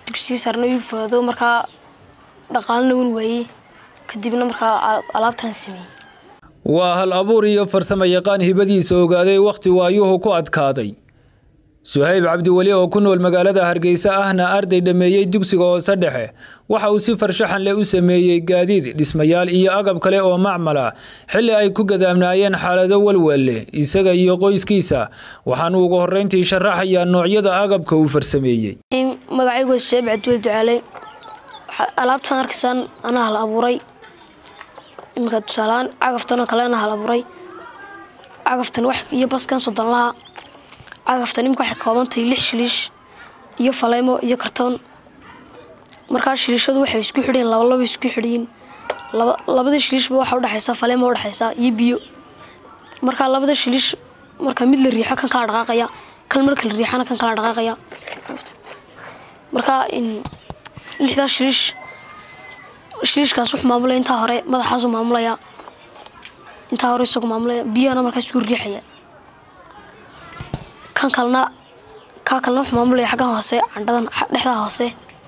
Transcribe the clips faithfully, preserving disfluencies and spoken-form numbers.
dugsiga sarna uu fogaado markaa dhaqaalna uu waayay kadibna markaa alaabtan sameeyay waa hal abuur iyo farsamo yaqaan hibadiisa ogaaday waqti waayuhu ku adkaaday Suhayb Cabdi Wali oo ku nool magaalada Hargeysa ahna arday dhameeyay dugsiga hoose dhexe waxa uu si farshaxan leh u sameeyay gaadiid dhismayaal iyo agab kale oo macmal ah xilli ay ku gadaamnaayeen xaalado walwal isaga iyo qoyskiisa waxaan ugu horeyntii sharaxayaa noocyada agabka uu farsameeyay magacaygu Suhayb Cabdi Wali Ducaale alaabtan arkaysan ana hal abuuray imka tusalaan agaftan kale ana hal abuuray agaftan wax iyo baskan soddon laha agaftan imka waxa koobantay lix shilish iyo faleemo iyo kartoon marka shilishadu waxay isku xidheen laba laba isku xidheen laba labada shilish waxa u dhaxaysa faleemo u dhaxaysa iyo biyo marka labada shilish marka mid la riixo kan kala dhaqaaqaya kan marka la riixana kan kala dhaqaaqaya marka in lixda shilish shilishkaas wax maamulay inta hore madaxaas u maamulaya inta hore isagu maamulaya biyana marka isku riixaya kan kalna ka kalna wax maamulay xagga hoose candhadan dhexda hoose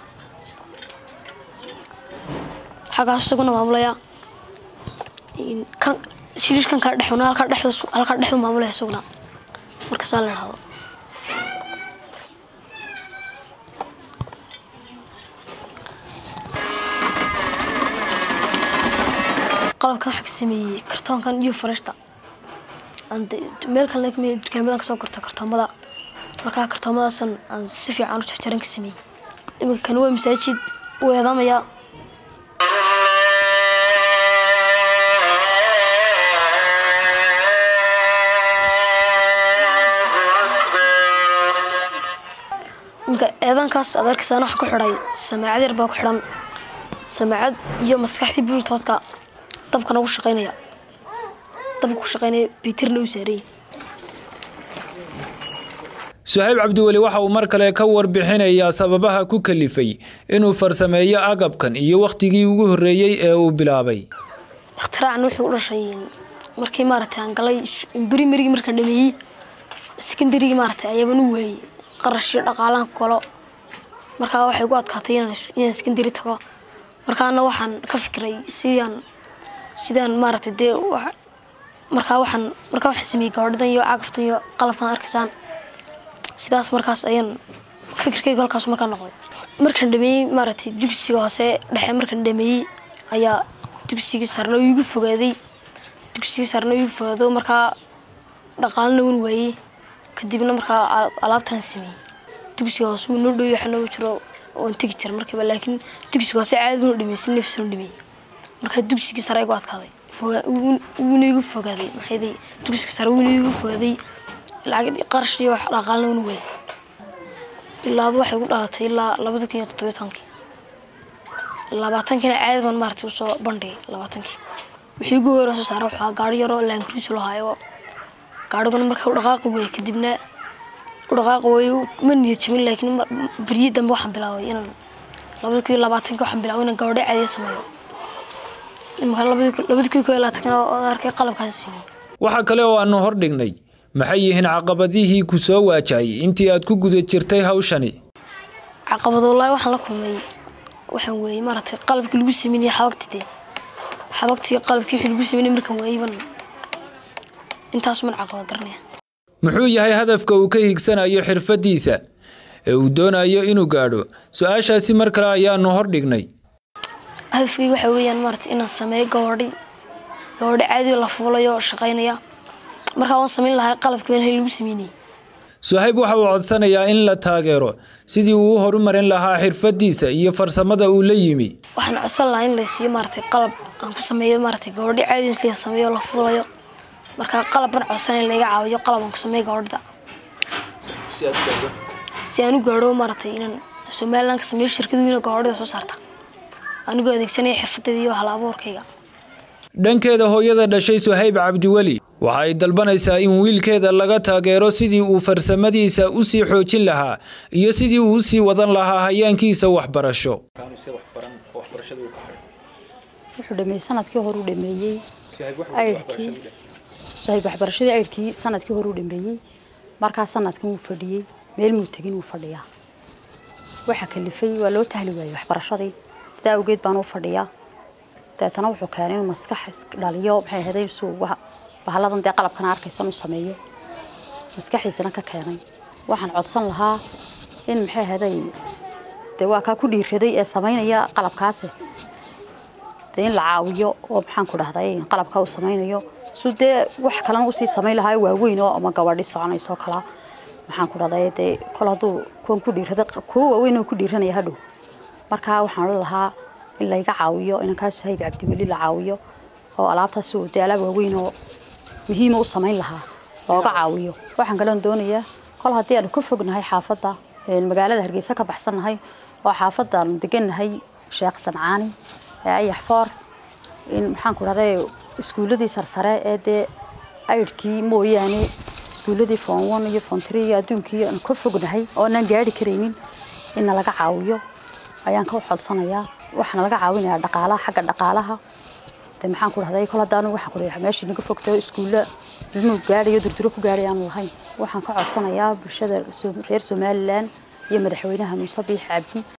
xagga isaguna maamulaya in kan shilishkan kala dhexuna halka dhexda halka dhexda maamulaya isaguna marka soo la raado qalabkan waxa sameeyay kartoonkan iyo farashta ande meel kale kamid dukaamada ka soo korta kartoomada marka kartoomadaasn aan si fiican u jarjaran ka sameeyay imika kan waa masaajid weedamaya imika eedankaas adarkiisana waxa ku xidhay samaacad yar baa ku xidhan samaacad iyo maskaxdii bluetoothka dabka nagu shaqeynaya dabku shaqeynay bitirna u saaray Suhayb Cabdi Wali waxa uu mar kale ka warbixinayaa sababaha ku kalifay inuu farsameeyo agabkan iyo waqtigii ugu horeeyay ee uu bilaabay ikhtiraacna wuxuu u dhashay markii maartay aan galay primary markaan dhameeyay secondary maartay ayaan u waayay qarash dhaqaalan kolo marka waxay ugu adkaatay inaan secondary tago markaana waxaan ka fikray sidaan sidaan maartay de marka waxaan marka waxaan sameeyay gabadhan iyo agaftan iyo qalabkan arkaysan sidaas markaas ayaan fikirkayga halkaas markaa noqday markaan dhameeyay maartay dugsiga hoose dhexe markaan dhameeyay ayaa dugsiga sarna igu fogaaday dugsiga sarna igu fogaado marka dhaqaalna uu waayay kadibna marka alaabtan sameeyay dugsiga hoose uu noo dhow yahay noo jiro oo tigi jir markaba laakiin dugsiga hoose caadi uu dhameeyay nafsu dhameeyay marka dugsiga sare ay adkaaday uu igu fogaaday maxay dugsiga sare uu igu fogaaday lacag qarash iyo dhaqaalna uu waayay ilaa waxay ugu dhalatay ilaa laba kun iyo toddoba labaatan kana caadi baan maartay u soo bandhigay labaatan wixii ugu hore soo saaray waxa gaari yar oo Land Cruiser loo hayo gaariguna marka uu dhaqaaqo way kadibna uu dhaqaaqo way ma niyadjabin laakiin bariye dambe waxaan bilaabay inaan laba kun iyo labaatan waxaan bilaabay inaan gaari caadi sameeyo imka laba kun iyo labaatan oo arkay qalabkaas sameeyay waxa kale oo aanu hor dhignay maxay yihiin caqabadihii ku soo waajay intii aad ku guda jirtay hawshani caqabado wallahi waxaan la kulmay waxaan weeyay maartay qalabka lagu sameeyay xabagtide xabagtii qalabkii wixii lagu sameeyay markan weeyban intaas man caqabad garnay muxuu yahay hadafka uu ka higsanayo xirfadiisa ee uu doonayo inuu gaadho su'aashaasi mar kale ayaanu hor dhignay hadafkii waxa weeyaan maartay inaan sameeyo gabadhi gabadhi caadi la fuulayo shaqeynaya marka aan sameyn lahaa qalabkii aan lagu sameeyay Suhayb waxa uu codsanayaa in la taageero sidii uu horumarin lahaa xirfadiisa iyo farsamada uu la yimi waxaan codsan lahaa in la siiyo maartay qalab aan ku sameeyo maartay gabadhi caadi la sameeyo la fuulayo marka qalab aan codsanay laga caawiyo qalab aan ku sameeyo gabadha si aan u gaaro maartay inaan Soomaaliland ka sameeyo shirkad weyn oo gabadha soo saarta anigu adeegsanay xirfadayda iyo hal abuurkayga dhankeeda hooyada dhashay Suhayb Cabdi Wali waxa ay dalbanaysaa in wiilkeeda laga taageero sidii uu farsamadiisa u sii xoojin lahaa iyo sidii uu sii wadan lahaa hayaankiisa waxbarasho wuxuu dhameeyay sanadkii hore u dhameeyay ayrkii Suhayb waxbarashadii ayrkii sanadkii hore u dhameeyay marka sanadkan uu fadhiyay meel muu tagin uu fadhiyaa waxa kalifay waa loo tahli waayay waxbarashadii sidaa awgeed baan u fadhiyaa deetana wuxuu keenay inuu maskax dhaliyo maxay ahayd suu bahaladan dee qalabkan arkaysan u sameeyo maskaxiisana ka keenay waxaan codsan lahaa in maxay ahayd dee waa ka ku dhiiraday ee sameynaya qalabkaas dee in la caawiyo oo maxaan ku dhahday qalabka uu sameynayo suu dee wax kalena u sii sameyn lahaa waaweyn oo ama gabadhi soconayso kala waxaan ku dhahday dee kol haduu kuwan ku dhiiraday kuwa waaweyn oo ku dhiiranaya hadhow markaa waxaan lahaa in la iga caawiyo inankaas Suhayb Cabdi Wali la caawiyo oo alaabtaas uu dee alaab waaweyn oo muhiim u sameyn lahaa looga caawiyo waxaan galan doonayaa kol hadii aan ku fognahay xaafadda ee magaalada Hargeysa ka baxsanahay oo xaafadda deganahay Sheekh Sancaani ee ayax foor in maxaan ku dhahday iskuuladii sarsare ee dee ayrkii mooyaane iskuuladii form one iyo form three adduunkii aan ku fognahay oo aan gaari kareynin in laga caawiyo ayaan ka codsanayaa waxaan laga caawinayaa dhaqaalaha xagga dhaqaalaha de maxaan ku dhahday kala daan waxaan ku leeyahay meeshii naga fogtay iskuulo ilmo gaariyo durduro ku gaarayaan lahayn waxaan ka codsanayaa bulshada reer Somaliland iyo madaxweynaha Muuse Biixi Cabdi